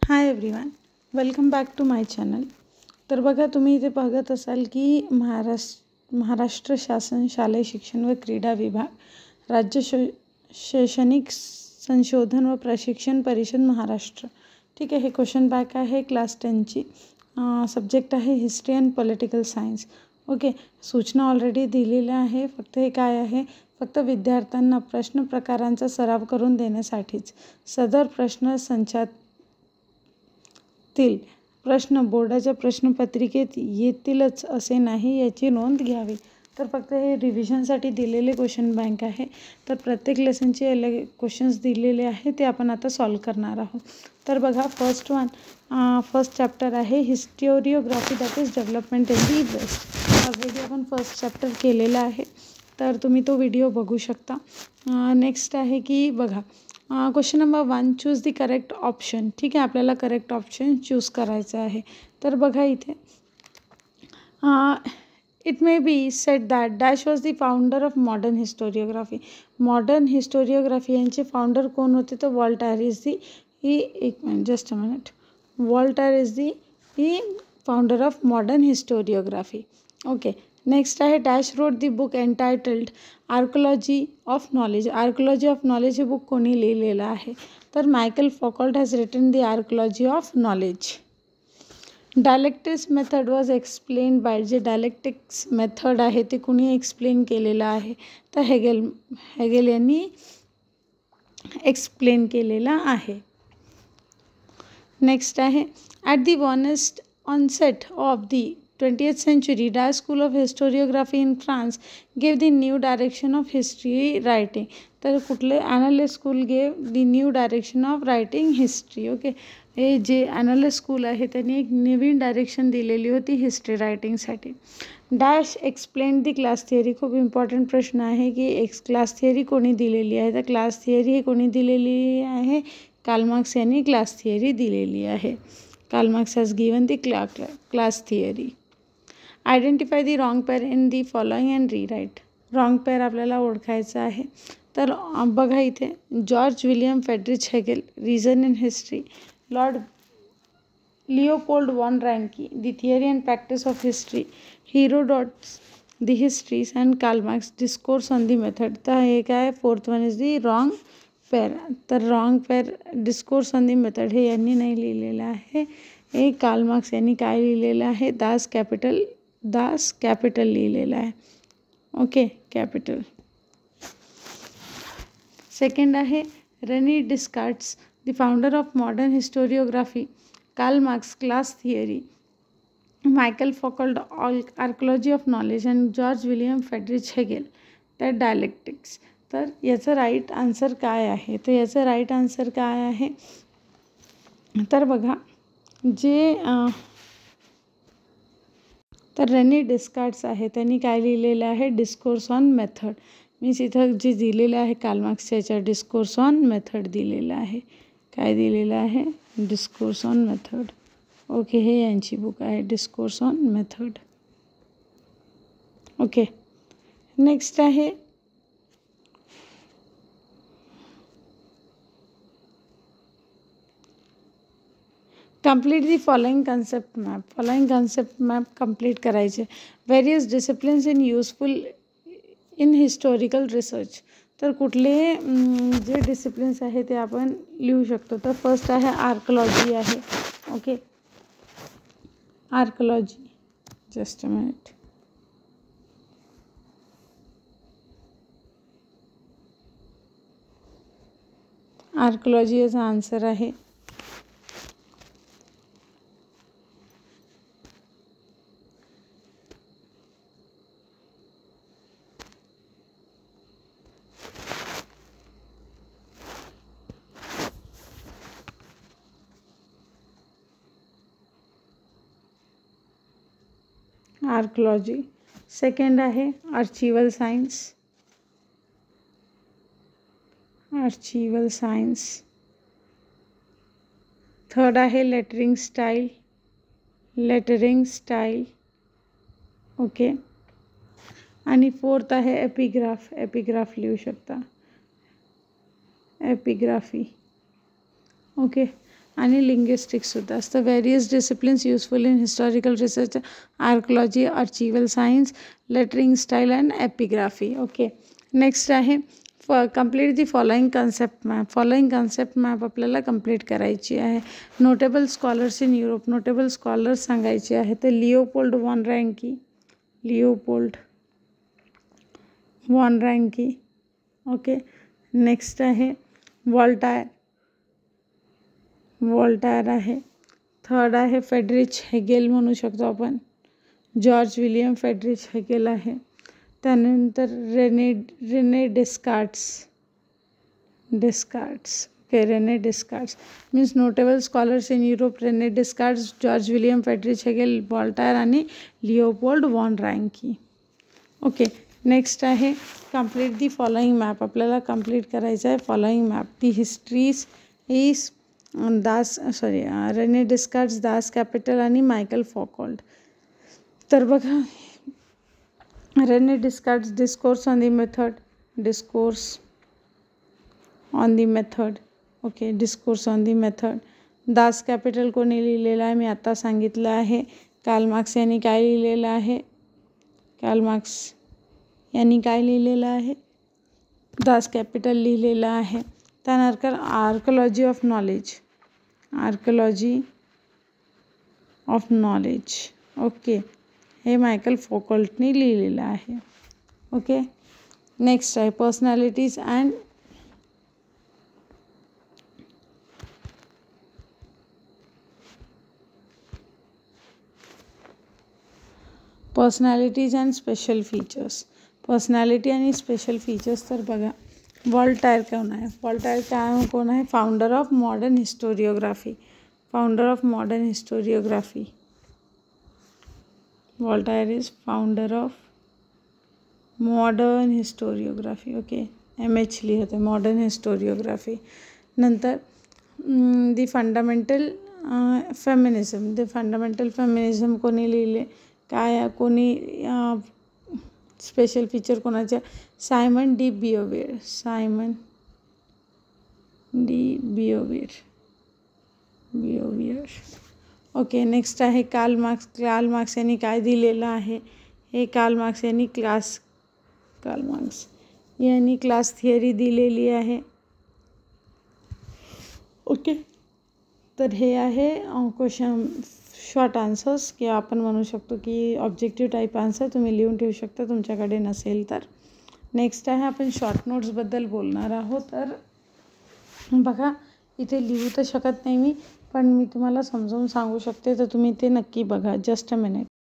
High everyone, welcome back to my channel. तर बघा, तुम्ही इथे बघत असाल की महाराष्ट्र शासन शालेय शिक्षण व क्रीडा विभाग राज्य शैक्षणिक संशोधन व प्रशिक्षण परिषद महाराष्ट्र. ठीक आहे, हे क्वेश्चन बँक आहे क्लास 10ची. सब्जेक्ट आहे history and political science. Okay, सूचना ऑलरेडी दिलेल्या आहे. फक्त हे काय आहे, फक्त विद्यार्थ्यांना प्रश्न प्रकारांचा सराव करून देण्यासाठीच. सदर प्रश्न संचातील प्रश्न बोर्डाच्या प्रश्नपत्रिकेत येतीलच असे नाही, याची नोंद घ्यावी. तर फक्त हे रिव्हिजनसाठी दिलेले क्वेश्चन बँक आहे. तर प्रत्येक लेसनचे अलग क्वेश्चन्स दिलेले आहे, ते आपण आता सॉल्व करणार आहोत. तर बघा, फर्स्ट चॅप्टर आहे historiography, that is development in the west. Already आपण फर्स्ट चॅप्टर केलेला आहे, तर तुम्ही तो व्हिडिओ बघू शकता. नेक्स्ट आहे की बघा, question number 1, choose the correct option. ठीक आहे, आपल्याला करेक्ट ऑप्शन चूज करायचं आहे. तर बघा इथे, it may be said that dash was the founder of modern historiography. Modern historiography यांचे फाउंडर कोण होते? तर Voltaire is the just a minute. Voltaire is the founder of modern historiography. Okay, next आहे dash wrote the book entitled archaeology of knowledge. Archaeology of knowledge हे book कोणी लिहिलेलं आहे? तर Michael Foucault has written the archaeology of knowledge. Dialectics method was explain by. जे dialectics method आहे ते कुणी एक्सप्लेन केलेलं आहे? तर हेगेल यांनी एक्सप्लेन केलेलं आहे. नेक्स्ट आहे ॲट दी वॉनेस्ट onset of the 20th century, Dye School of Historiography in France gave the new direction of history writing. तर कुठले? Analyst school gave the new direction of writing history. Okay, हे जे analyst school आहे त्यांनी एक नवीन direction दिलेली होती history रायटिंगसाठी. Dash explain the class theory. खूप इम्पॉर्टंट प्रश्न आहे की क्लास थिअरी कोणी दिलेली आहे? तर क्लास थिअरी हे कोणी दिलेली आहे? कार्ल मार्क्स यांनी क्लास थिअरी दिलेली आहे. Karl Marx has given the class theory. Identify the wrong pair in the following and rewrite. Wrong pair आपल्याला ओळखायचं आहे. तर बघा इथे, George William Friedrich Hegel, reason in history. Lord Leopold von Ranke, the theory and practice of history. Herodotus, the histories and Karl Marx, discourse on the method. तर हे काय? Fourth one is the wrong pair. तर wrong pair discourse on the method हे यांनी नाही लिहिलेलं आहे. हे कार्ल मार्क्स यांनी काय लिहिलेलं आहे? दास कॅपिटल लिहिलेलं आहे. Okay, Kapital. सेकंड आहे Rene Descartes, the founder of modern historiography. Karl Marx, class theory. Michael Foucault, archaeology of knowledge. And George William Friedrich Hegel, that dialectics. तर याचं राईट आन्सर काय आहे? तर याचं राईट आन्सर काय आहे? तर बघा, तर रेनी डिस्कार्ड्स आहे त्यांनी काय लिहिलेलं आहे? Discourse on method. मीन्स इथं जे दिलेलं आहे कार्ल मार्क्सच्या याच्यावर डिस्कोर्स ऑन मेथड दिलेलं आहे. काय दिलेलं आहे? Discourse on method. ओके, हे यांची बुक आहे, discourse on method. Okay, next आहे complete the following concept map. Following concept map complete करायचे. Various disciplines in useful in historical research. तर कुठले जे डिसिप्लिन्स आहे ते आपण लिहू शकतो. तर फर्स्ट आहे आर्कोलॉजी आहे. Okay, archaeology. Just a minute. Archaeology याचा आन्सर आहे. आर्कोलॉजी. सेकंड आहे archival science. Archival science. Third आहे lettering style. Lettering style. Okay, आणि फोर्थ आहे एपिग्राफ. एपिग्राफ लिहू शकता, एपिग्राफी. ओके, आणि लिंग्विस्टिक्ससुद्धा असतं. Various disciplines useful in historical research, archaeology, archival science, lettering style and epigraphy. Okay, next आहे complete the following concept map. Following concept map आपल्याला complete करायची आहे. Notable scholars in Europe. Notable scholars सांगायचे आहे तर Leopold von Ranke, Leopold von Ranke. Okay, next आहे Voltaire, वॉल्टायर आहे. Third आहे फेडरिच हेगेल म्हणू शकतो आपण, जॉर्ज विलियम फेडरिच हेगेल आहे. त्यानंतर Rene Descartes, okay, Rene Descartes means notable scholars in Europe, Rene Descartes, George William Friedrich Hegel, Voltaire आणि Leopold von Ranke. Okay, next आहे कंप्लीट दी फॉलोइंग मॅप. आपल्याला complete करायचं आहे following map. The histories is Rene Descartes, Das Kapital आणि Michael Foucault. तर बघा, Rene Descartes discourse on the method, discourse on the method. Okay, discourse on the method. Das Kapital कोणी लिहिलेलं आहे मी आता सांगितलं आहे. कार्ल मार्क्स यांनी काय लिहिलेलं आहे, कार्ल मार्क्स यांनी काय लिहिलेलं आहे, दास कॅपिटल लिहिलेलं आहे. त्यानंतर archaeology of knowledge, archaeology of knowledge. Okay, हे मायकल फॉकॉल्टनी लिहिलेलं आहे. ओके, नेक्स्ट आहे personalities and special features. Personality आणि स्पेशल फीचर्स. तर बघा, वॉल्टायर कोण आहे, वॉल्टायर कोण आहे, founder of modern historiography, founder of modern historiography. Voltaire is founder of modern historiography. Okay, MH लिहिते मॉडर्न हिस्टोरिओग्राफी. नंतर the fundamental feminism, the fundamental feminism कोणी लिहिले, काय कोणी स्पेशल फीचर कोणाच्या, Simone de बिओवेर, Simone de Beauvoir. Okay, next आहे Karl Marx. Karl Marx यांनी काय दिलेलं आहे, हे कार्ल मार्क्स यांनी क्लास थिअरी दिलेली आहे. ओके, तर हे आहे क्वेश्चन शॉर्ट आन्सर्स, किंवा आपण म्हणू शकतो की ऑब्जेक्टिव्ह टाईप आन्सर तुम्ही लिहून ठेवू शकता तुमच्याकडे नसेल तर. नेक्स्ट आहे आपण शॉर्ट नोट्सबद्दल बोलणार आहोत. तर बघा, इथे लिहू तर शकत नाही मी, पण मी तुम्हाला समजावून सांगू शकते, तर तुम्ही ते नक्की बघा. Just a minute.